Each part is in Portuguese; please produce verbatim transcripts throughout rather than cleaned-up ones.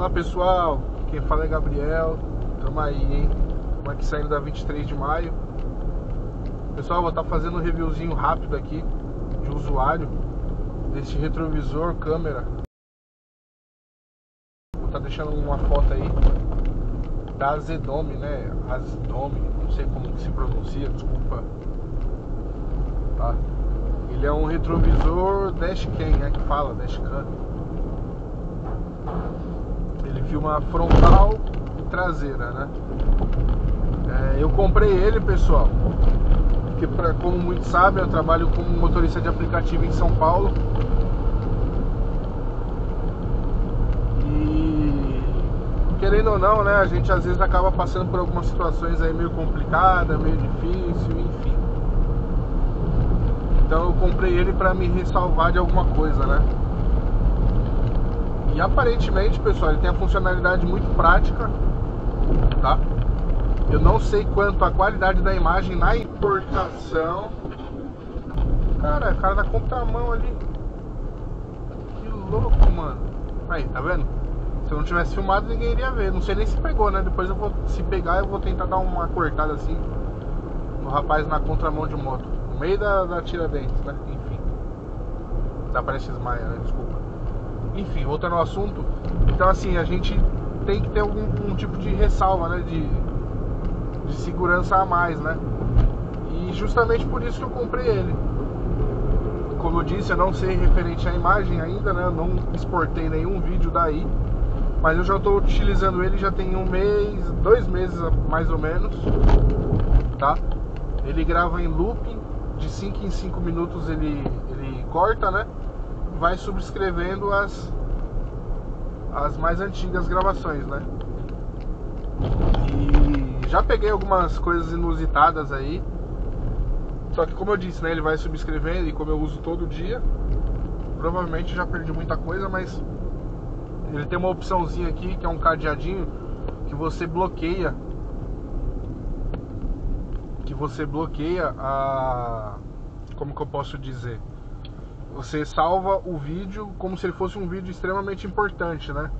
Fala pessoal, quem fala é Gabriel. Tamo aí, hein? Tamo aqui saindo da vinte e três de maio. Pessoal, vou estar fazendo um reviewzinho rápido aqui de usuário deste retrovisor câmera. Vou estar deixando uma foto aí da Azdome, né? Azdome, não sei como que se pronuncia, desculpa. Tá? Ele é um retrovisor dashcam, né? Que fala dashcam. Ele filma frontal e traseira, né? É, eu comprei ele, pessoal, porque, pra, como muitos sabem, eu trabalho como motorista de aplicativo em São Paulo. E querendo ou não, né, a gente às vezes acaba passando por algumas situações aí meio complicadas, meio difícil, enfim. Então eu comprei ele pra me ressalvar de alguma coisa, né? E aparentemente, pessoal, ele tem a funcionalidade muito prática, tá? Eu não sei quanto a qualidade da imagem na importação. Cara, o cara da contramão ali. Que louco, mano. Aí, tá vendo? Se eu não tivesse filmado, ninguém iria ver. Não sei nem se pegou, né? Depois eu vou, se pegar, eu vou tentar dar uma cortada assim no rapaz na contramão de moto, no meio da, da Tiradentes, né? Enfim. Desaparece Maia, né? Desculpa. Enfim, voltando ao assunto. Então assim, a gente tem que ter algum um tipo de ressalva, né? De, de segurança a mais, né? E justamente por isso que eu comprei ele. Como eu disse, eu não sei referente à imagem ainda, né? Eu não exportei nenhum vídeo daí. Mas eu já estou utilizando ele já tem um mês, dois meses mais ou menos, tá? Ele grava em looping, de cinco em cinco minutos ele, ele corta, né? Vai subscrevendo as, as mais antigas gravações, né? E já peguei algumas coisas inusitadas aí. Só que como eu disse, né? Ele vai subscrevendo e como eu uso todo dia, provavelmente já perdi muita coisa, mas ele tem uma opçãozinha aqui que é um cadeadinho que você bloqueia que você bloqueia a... como que eu posso dizer? Você salva o vídeo como se ele fosse um vídeo extremamente importante, né?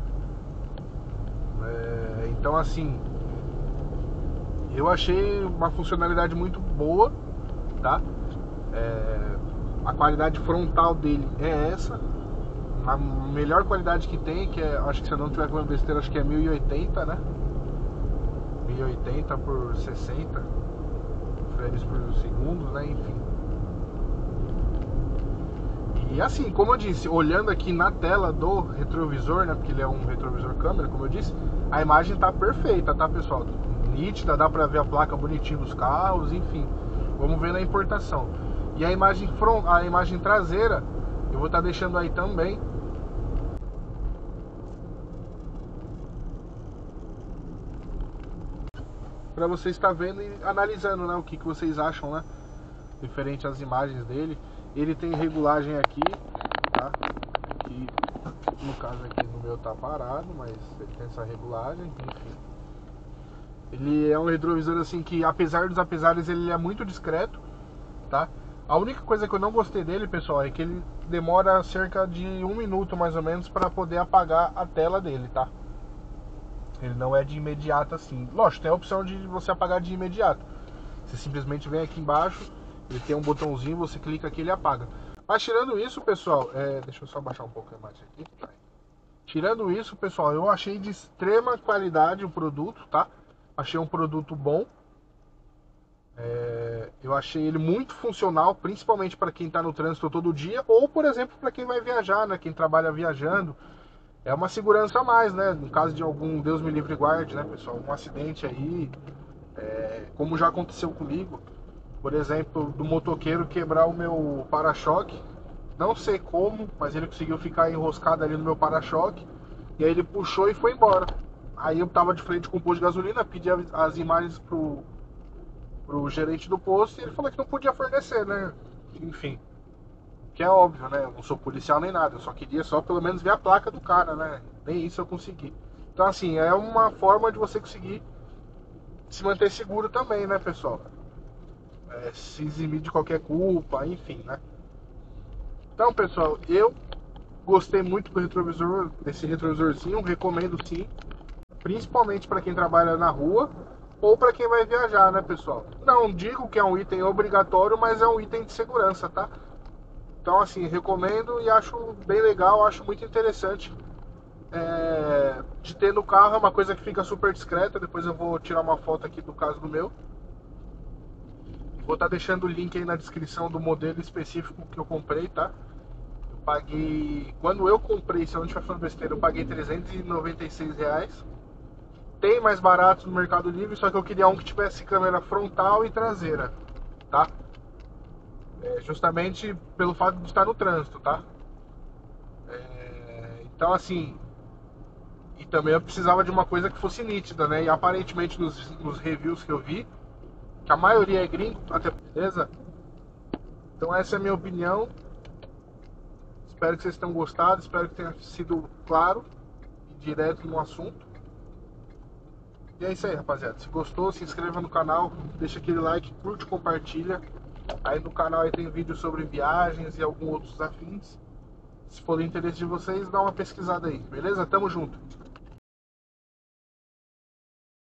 É, então assim, eu achei uma funcionalidade muito boa, tá? É, a qualidade frontal dele é essa, a melhor qualidade que tem, que é, acho que se eu não estiver falando besteira, acho que é mil e oitenta, né? mil e oitenta por sessenta frames por segundo, né? Enfim. E assim, como eu disse, olhando aqui na tela do retrovisor, né, porque ele é um retrovisor câmera, como eu disse, a imagem tá perfeita, tá, pessoal? Nítida, dá pra ver a placa bonitinha dos carros, enfim. Vamos ver na importação. E a imagem front, a imagem traseira, eu vou estar deixando aí também. Pra você estar vendo e analisando, né, o que, que vocês acham, né? Referente às imagens dele. Ele tem regulagem aqui, tá? Que no caso aqui no meu tá parado, mas ele tem essa regulagem, enfim. Ele é um retrovisor assim que, apesar dos apesares, ele é muito discreto, tá? A única coisa que eu não gostei dele, pessoal, é que ele demora cerca de um minuto mais ou menos para poder apagar a tela dele, tá? Ele não é de imediato assim. Lógico, tem a opção de você apagar de imediato. Você simplesmente vem aqui embaixo. Ele tem um botãozinho, você clica aqui e ele apaga. Mas tirando isso, pessoal, é... deixa eu só baixar um pouco a imagem aqui. Tirando isso, pessoal, eu achei de extrema qualidade o produto, tá? Achei um produto bom. É... Eu achei ele muito funcional, principalmente para quem está no trânsito todo dia, ou, por exemplo, para quem vai viajar, né? Quem trabalha viajando. É uma segurança a mais, né? No caso de algum, Deus me livre e guarde, né, pessoal? Um acidente aí, é... como já aconteceu comigo. Por exemplo, do motoqueiro quebrar o meu para-choque. Não sei como, mas ele conseguiu ficar enroscado ali no meu para-choque. E aí ele puxou e foi embora. Aí eu tava de frente com o posto de gasolina, pedi as imagens pro, pro gerente do posto e ele falou que não podia fornecer, né? Enfim. Que é óbvio, né? Eu não sou policial nem nada. Eu só queria só pelo menos ver a placa do cara, né? Nem isso eu consegui. Então assim, é uma forma de você conseguir se manter seguro também, né, pessoal? É, se eximir de qualquer culpa, enfim, né? Então, pessoal, eu Gostei muito do retrovisor, desse retrovisorzinho, recomendo sim. Principalmente para quem trabalha na rua ou para quem vai viajar, né, pessoal? Não digo que é um item obrigatório, mas é um item de segurança, tá? Então, assim, recomendo e acho bem legal, acho muito interessante. É, de ter no carro é uma coisa que fica super discreta. Depois eu vou tirar uma foto aqui do caso do meu. Vou estar deixando o link aí na descrição do modelo específico que eu comprei, tá? Eu paguei... Quando eu comprei, se eu não estiver falando besteira, eu paguei trezentos e noventa e seis reais. Tem mais baratos no Mercado Livre, só que eu queria um que tivesse câmera frontal e traseira, tá? É, justamente pelo fato de estar no trânsito, tá? É, então, assim, e também eu precisava de uma coisa que fosse nítida, né? E aparentemente nos, nos reviews que eu vi, que a maioria é gringo, até beleza? Então essa é a minha opinião. Espero que vocês tenham gostado, espero que tenha sido claro e direto no assunto. E é isso aí, rapaziada. Se gostou, se inscreva no canal, deixa aquele like, curte, compartilha. Aí no canal aí tem vídeos sobre viagens e alguns outros afins. Se for do interesse de vocês, dá uma pesquisada aí, beleza? Tamo junto.